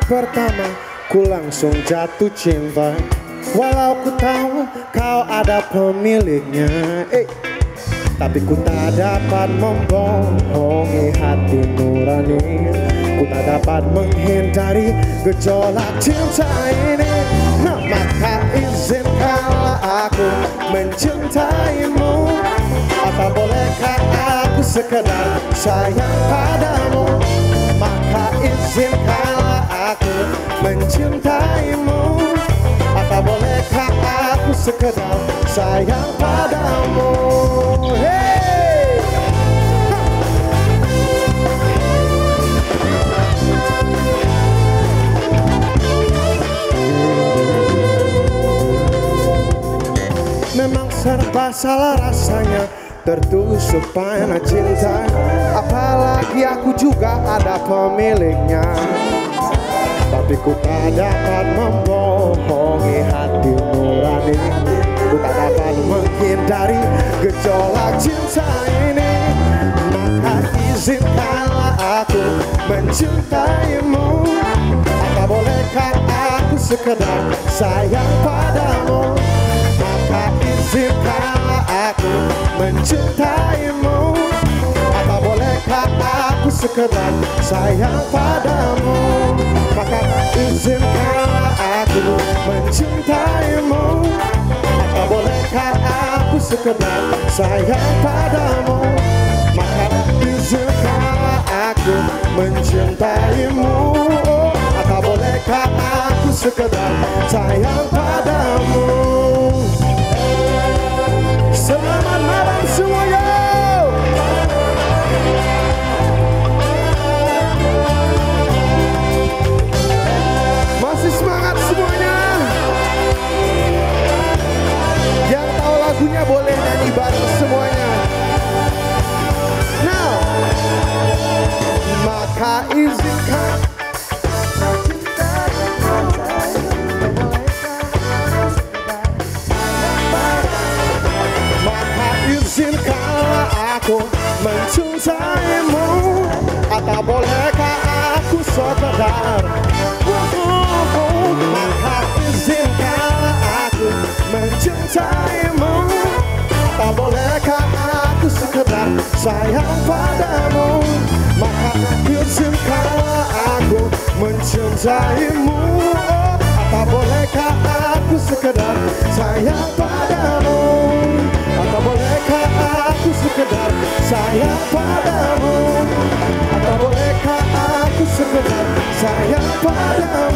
pertama ku langsung jatuh cinta, walau ku tahu kau ada pemiliknya. Tapi ku tak dapat membohongi hati nurani, ku tak dapat menghindari gejolak cinta ini. Nah, maka izinkanlah aku mencintaimu. Apa bolehkah aku sekedar sayang padamu? Maka izinkanlah aku mencintaimu. Apa bolehkah aku sekedar sayang padamu? Hey! Memang serba salah rasanya tertusuk panah cinta, apalagi aku juga ada pemiliknya. Tapi ku tak dapat membohongi hati nurani, ku tak dapat menghindari gejolak cinta ini. Maka izinkanlah aku mencintaimu. Apa bolehkah aku sekedar sayang padamu? Maka izinkanlah aku mencintaimu. Apa bolehkah aku sekedar sayang padamu? Maka izinkanlah aku mencintaimu. Apa bolehkah aku sekedar sayang padamu? Maka izinkanlah aku mencintaimu. Apa bolehkah aku sekedar sayang padamu? Selamat malam semuanya. Masih semangat semuanya? Yang tahu lagunya boleh nyanyi bareng semuanya. Now, maka izinkan izinkanlah aku mencintaimu. Atau bolehkah aku sekedar maka izinkanlah aku mencintaimu. Atau bolehkah aku sekedar sayang padamu? Maka izinkanlah aku mencintaimu. Atau bolehkah aku sekedar sayang padamu? Atau bolehkah aku sekedar sayang padamu? Atau bolehkah aku sekedar sayang padamu?